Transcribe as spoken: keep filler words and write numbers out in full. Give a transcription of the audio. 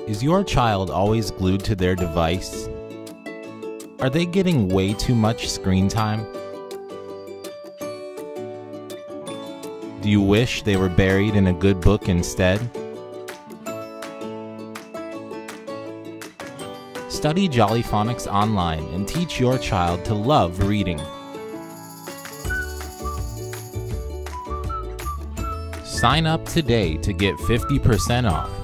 Is your child always glued to their device? Are they getting way too much screen time? Do you wish they were buried in a good book instead? Study Jolly Phonics online and teach your child to love reading. Sign up today to get fifty percent off.